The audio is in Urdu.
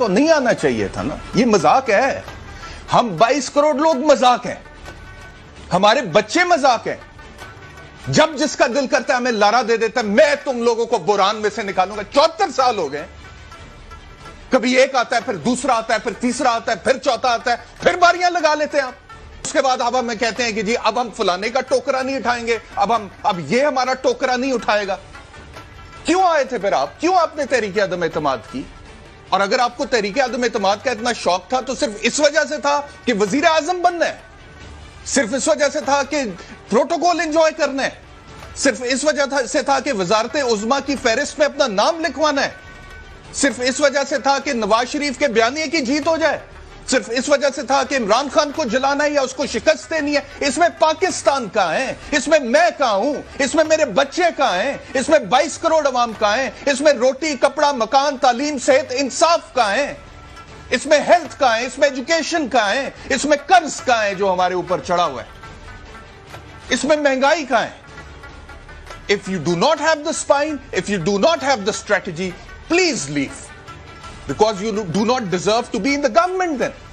تو نہیں آنا چاہیے تھا نا. یہ مذاق ہے. ہم 22 کروڑ لوگ مذاق ہیں, ہمارے بچے مذاق ہیں. جب جس کا دل کرتا ہے ہمیں لارا دے دیتا ہے, میں تم لوگوں کو بحران میں سے نکالوں گا. 74 سال ہو گئے. کبھی ایک آتا ہے, پھر دوسرا آتا ہے, پھر تیسرا آتا ہے, پھر چوتھا آتا ہے, پھر باریاں لگا لیتے ہیں آپ. اس کے بعد اب ہمیں کہتے ہیں کہ جی اب ہم فلانے کا ٹوکرا نہیں اٹھائیں گے, اب یہ ہمارا ٹوکرا نہیں اٹھائے گا. کیوں آئے تھے پھر آپ؟ کیوں آپ نے تحریک عدم اعتماد کی؟ اور اگر آپ کو تحریک عدم اعتماد کا اتنا شوق تھا تو صرف اس وجہ سے تھا کہ وزیر اعظم بننا ہے, صرف اس وجہ سے تھا کہ پروٹوکول انجوائے کرنا ہے, صرف اس وجہ سے تھا کہ وزارت عظمیٰ کی فہرست میں اپنا نام لکھوانا ہے, صرف اس وجہ سے تھا کہ نواز شریف کے بیانیے کی جیت ہو جائے, صرف اس وجہ سے تھا کہ عمران خان کو جلانا ہے یا اس کو شکست دینی ہے. اس میں پاکستان کہاں ہے؟ اس میں میں کہاں ہوں؟ اس میں میرے بچے کہاں ہیں؟ اس میں 22 کروڑ عوام کہاں ہیں؟ اس میں روٹی, کپڑا, مکان, تعلیم, صحت, انصاف کہاں ہیں؟ اس میں ہیلتھ کہاں ہے؟ اس میں ایجوکیشن کہاں ہے؟ اس میں قرض کہاں ہے جو ہمارے اوپر چڑھا ہوا ہے؟ اس میں مہنگائی کہاں ہے؟ If you do not have the spine, if you do not have the strategy, please leave. Because you do not deserve to be in the government then.